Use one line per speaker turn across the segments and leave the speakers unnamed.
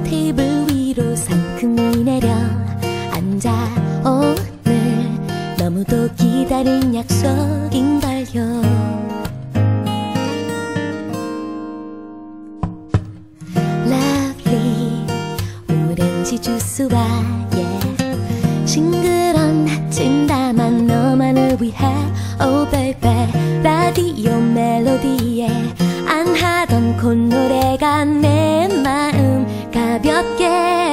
테이블 위로 상큼히 내려 앉아. 오늘 너무도 기다린 약속인걸요. Lovely 오렌지 주스와 싱그런 아침 담한 너만을 위해 Oh baby 라디오 멜로디에 안 하던 콧노래가 내 마음 가볍게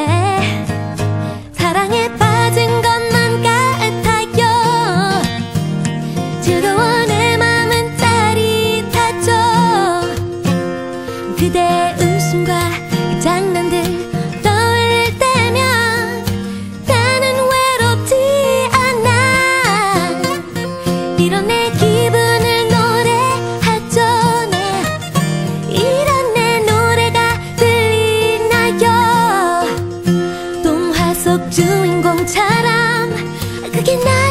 사랑에 빠진 것만 같아요. 즐거워 내 맘은 짜릿하죠. 그대의 웃음과 그 장난들 떠올릴 때면 나는 외롭지 않아. 이런 내 기분을 노래하죠. 네. 이런 내 노래가 들리나요? 동화 속 주인공처럼 그게 나